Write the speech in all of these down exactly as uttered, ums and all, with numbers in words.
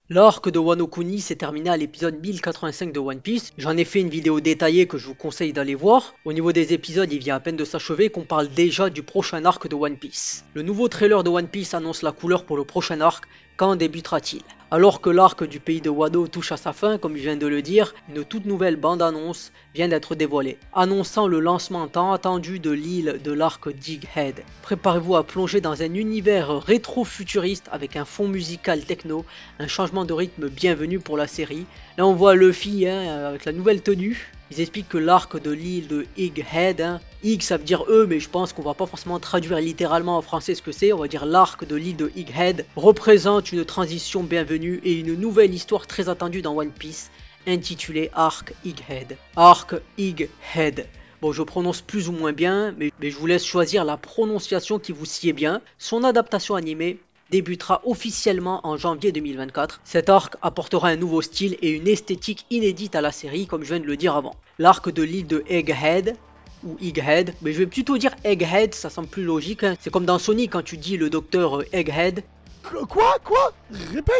L'arc de Wano Kuni s'est terminé à l'épisode mille quatre-vingt-cinq de One Piece. J'en ai fait une vidéo détaillée que je vous conseille d'aller voir. Au niveau des épisodes, il vient à peine de s'achever qu'on parle déjà du prochain arc de One Piece. Le nouveau trailer de One Piece annonce la couleur pour le prochain arc. Quand débutera-t-il? Alors que l'arc du pays de Wano touche à sa fin, comme je viens de le dire, une toute nouvelle bande-annonce vient d'être dévoilée, annonçant le lancement tant attendu de l'île de l'arc Dighead. Préparez-vous à plonger dans un univers rétro-futuriste avec un fond musical techno, un changement de rythme bienvenu pour la série. Là on voit Luffy hein, avec la nouvelle tenue. Ils expliquent que l'arc de l'île de Egghead, hein, Ig ça veut dire eux, mais je pense qu'on va pas forcément traduire littéralement en français ce que c'est, on va dire l'arc de l'île de Egghead, représente une transition bienvenue et une nouvelle histoire très attendue dans One Piece, intitulée Arc Egghead. Arc Egghead. Bon, je prononce plus ou moins bien, mais, mais je vous laisse choisir la prononciation qui vous sied bien. Son adaptation animée débutera officiellement en janvier deux mille vingt-quatre. Cet arc apportera un nouveau style et une esthétique inédite à la série, comme je viens de le dire avant. L'arc de l'île de Egghead, ou Egghead, mais je vais plutôt dire Egghead, ça semble plus logique. Hein. C'est comme dans Sonic quand tu dis le docteur Egghead. Quoi? Quoi? Répète.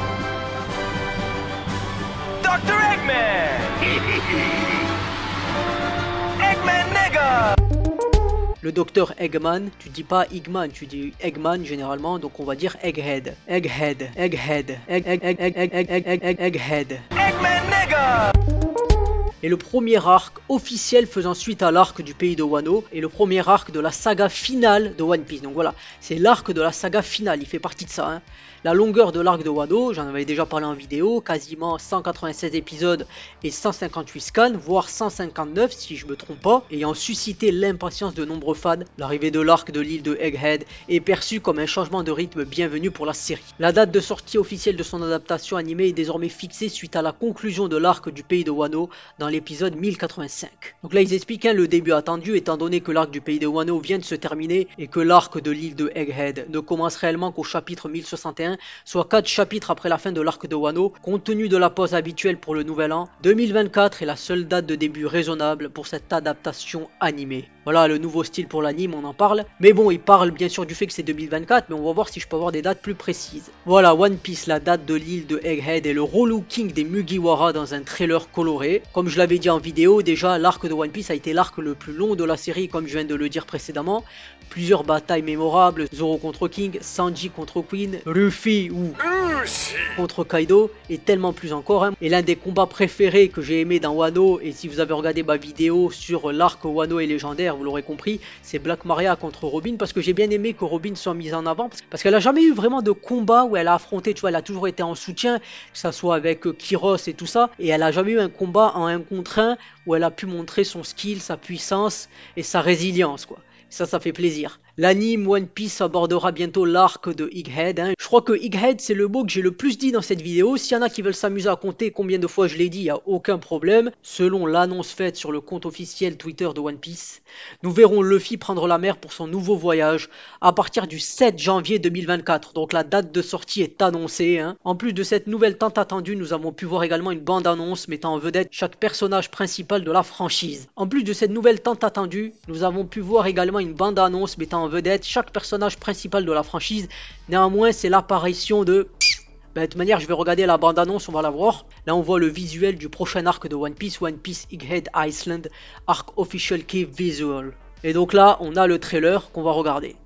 docteur Eggman. Eggman nigga. Le docteur Eggman, tu dis pas Eggman, tu dis Eggman généralement, donc on va dire Egghead. Egghead, Egghead, Egg, egg, egg, egg, egg, egg, egg, egg, Egghead. Eggman nigga. Et le premier arc officiel faisant suite à l'arc du pays de Wano et le premier arc de la saga finale de One Piece. Donc voilà, c'est l'arc de la saga finale, il fait partie de ça. Hein. La longueur de l'arc de Wano, j'en avais déjà parlé en vidéo, quasiment cent quatre-vingt-seize épisodes et cent cinquante-huit scans, voire cent cinquante-neuf si je me trompe pas, ayant suscité l'impatience de nombreux fans. L'arrivée de l'arc de l'île de Egghead est perçue comme un changement de rythme bienvenu pour la série. La date de sortie officielle de son adaptation animée est désormais fixée suite à la conclusion de l'arc du pays de Wano dans l'épisode mille quatre-vingt-cinq. Donc là ils expliquent hein, le début attendu étant donné que l'arc du pays de Wano vient de se terminer et que l'arc de l'île de Egghead ne commence réellement qu'au chapitre mille soixante et un, soit quatre chapitres après la fin de l'arc de Wano. Compte tenu de la pause habituelle pour le nouvel an, deux mille vingt-quatre est la seule date de début raisonnable pour cette adaptation animée. Voilà le nouveau style pour l'anime, on en parle. Mais bon, il parle bien sûr du fait que c'est deux mille vingt-quatre, mais on va voir si je peux avoir des dates plus précises. Voilà One Piece, la date de l'île de Egghead et le relooking des Mugiwara dans un trailer coloré. Comme je l'avais dit en vidéo, déjà l'arc de One Piece a été l'arc le plus long de la série, comme je viens de le dire précédemment. Plusieurs batailles mémorables, Zoro contre King, Sanji contre Queen, Luffy ou contre Kaido, et tellement plus encore. Hein. Et l'un des combats préférés que j'ai aimé dans Wano, et si vous avez regardé ma vidéo sur l'arc Wano et légendaire, vous l'aurez compris, c'est Black Maria contre Robin, parce que j'ai bien aimé que Robin soit mise en avant, parce qu'elle a jamais eu vraiment de combat où elle a affronté, tu vois, elle a toujours été en soutien, que ça soit avec Kiros et tout ça, et elle a jamais eu un combat en un contre un où elle a pu montrer son skill, sa puissance et sa résilience, quoi. Ça, ça fait plaisir. L'anime One Piece abordera bientôt l'arc de Egghead. Hein. Je crois que Egghead, c'est le mot que j'ai le plus dit dans cette vidéo. S'il y en a qui veulent s'amuser à compter combien de fois je l'ai dit, il n'y a aucun problème. Selon l'annonce faite sur le compte officiel Twitter de One Piece, nous verrons Luffy prendre la mer pour son nouveau voyage à partir du sept janvier deux mille vingt-quatre. Donc la date de sortie est annoncée. Hein. En plus de cette nouvelle tant attendue, nous avons pu voir également une bande-annonce mettant en vedette chaque personnage principal de la franchise. En plus de cette nouvelle tant attendue, nous avons pu voir également une bande-annonce mettant en vedette chaque personnage principal de la franchise. Néanmoins, c'est l'apparition de... Ben, de toute manière, je vais regarder la bande-annonce, on va la voir. Là, on voit le visuel du prochain arc de One Piece, One Piece Egghead Island, Arc Official Key Visual. Et donc là, on a le trailer qu'on va regarder.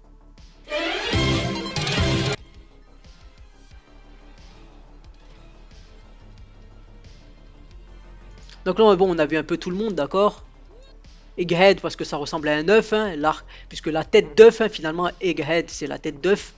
Donc là, bon, on a vu un peu tout le monde, d'accord? Egghead parce que ça ressemble à un œuf, hein, puisque la tête d'œuf, hein, finalement, Egghead, c'est la tête d'œuf.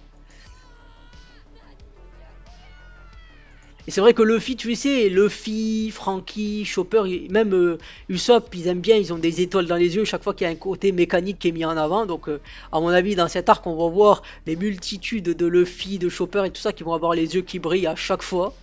Et c'est vrai que Luffy, tu sais, Luffy, Franky, Chopper, même euh, Usopp, ils aiment bien, ils ont des étoiles dans les yeux chaque fois qu'il y a un côté mécanique qui est mis en avant. Donc, euh, à mon avis, dans cet arc, on va voir les multitudes de Luffy, de Chopper et tout ça qui vont avoir les yeux qui brillent à chaque fois.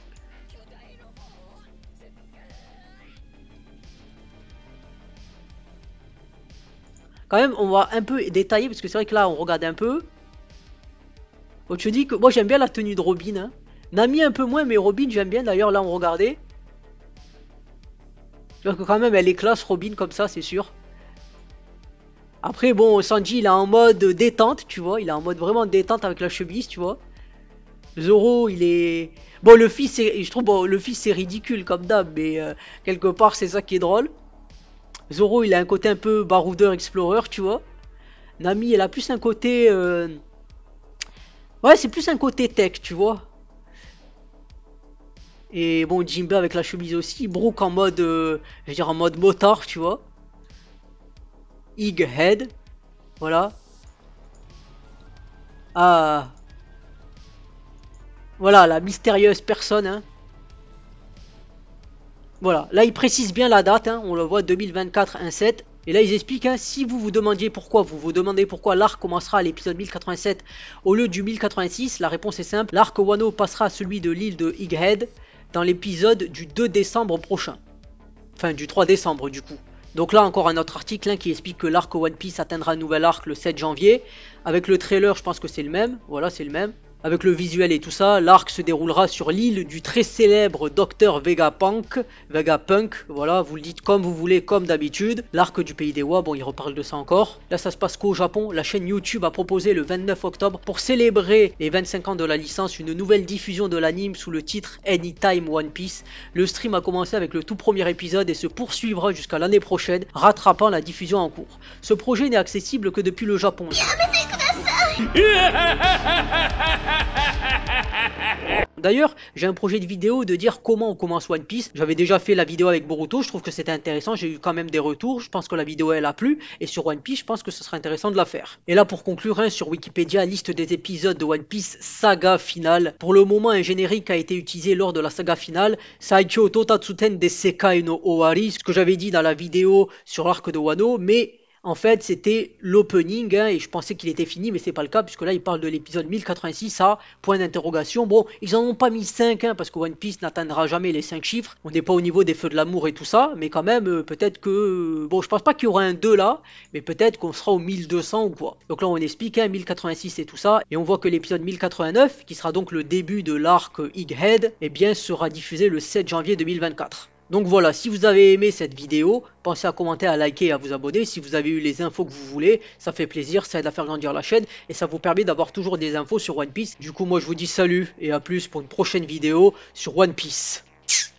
Quand même, on va un peu détailler, parce que c'est vrai que là, on regarde un peu. Donc, je dis que moi, j'aime bien la tenue de Robin. Hein. Nami un peu moins, mais Robin, j'aime bien. D'ailleurs, là, on regardait. Tu vois que quand même, elle est classe, Robin, comme ça, c'est sûr. Après, bon, Sanji, il est en mode détente, tu vois. Il est en mode vraiment détente avec la chemise, tu vois. Zoro, il est... Bon, le fils, est... je trouve, bon, le fils, c'est ridicule comme d'hab, mais euh, quelque part, c'est ça qui est drôle. Zoro, il a un côté un peu baroudeur, explorer, tu vois. Nami, elle a plus un côté... Euh... Ouais, c'est plus un côté tech, tu vois. Et bon, Jinbei avec la chemise aussi. Brook en mode, euh, je veux dire en mode motard, tu vois. Egghead, voilà. Ah, voilà la mystérieuse personne. Hein. Voilà, là ils précisent bien la date. Hein. On le voit deux mille vingt-quatre un sept. Et là ils expliquent. Hein, si vous vous demandiez pourquoi, vous vous demandez pourquoi l'arc commencera à l'épisode mille quatre-vingt-sept au lieu du mille quatre-vingt-six. La réponse est simple. L'arc Wano passera à celui de l'île de Egghead dans l'épisode du deux décembre prochain. Enfin, du trois décembre du coup. Donc là, encore un autre article hein, qui explique que l'arc One Piece atteindra un nouvel arc le sept janvier. Avec le trailer, je pense que c'est le même. Voilà, c'est le même. Avec le visuel et tout ça, l'arc se déroulera sur l'île du très célèbre docteur Vegapunk. Vegapunk, voilà, vous le dites comme vous voulez, comme d'habitude. L'arc du pays des Wa, bon, il reparle de ça encore. Là, ça se passe qu'au Japon. La chaîne YouTube a proposé le vingt-neuf octobre, pour célébrer les vingt-cinq ans de la licence, une nouvelle diffusion de l'anime sous le titre Anytime One Piece. Le stream a commencé avec le tout premier épisode et se poursuivra jusqu'à l'année prochaine, rattrapant la diffusion en cours. Ce projet n'est accessible que depuis le Japon. D'ailleurs, j'ai un projet de vidéo de dire comment on commence One Piece. J'avais déjà fait la vidéo avec Boruto, je trouve que c'était intéressant, j'ai eu quand même des retours, je pense que la vidéo elle a plu, et sur One Piece, je pense que ce sera intéressant de la faire. Et là, pour conclure, hein, sur Wikipédia, liste des épisodes de One Piece, saga finale. Pour le moment, un générique a été utilisé lors de la saga finale, Saikyo Totatsuten des Sekai no Owari, ce que j'avais dit dans la vidéo sur l'arc de Wano, mais... En fait, c'était l'opening, hein, et je pensais qu'il était fini, mais c'est pas le cas, puisque là, il parle de l'épisode mille quatre-vingt-six à point d'interrogation. Bon, ils en ont pas mis cinq, hein, parce que One Piece n'atteindra jamais les cinq chiffres. On n'est pas au niveau des feux de l'amour et tout ça, mais quand même, euh, peut-être que... Euh, bon, je pense pas qu'il y aura un deux là, mais peut-être qu'on sera au mille deux cents ou quoi. Donc là, on explique, hein, mille quatre-vingt-six et tout ça, et on voit que l'épisode mille quatre-vingt-neuf, qui sera donc le début de l'arc Egghead, eh bien, sera diffusé le sept janvier deux mille vingt-quatre. Donc voilà, si vous avez aimé cette vidéo, pensez à commenter, à liker et à vous abonner. Si vous avez eu les infos que vous voulez, ça fait plaisir, ça aide à faire grandir la chaîne et ça vous permet d'avoir toujours des infos sur One Piece. Du coup, moi je vous dis salut et à plus pour une prochaine vidéo sur One Piece.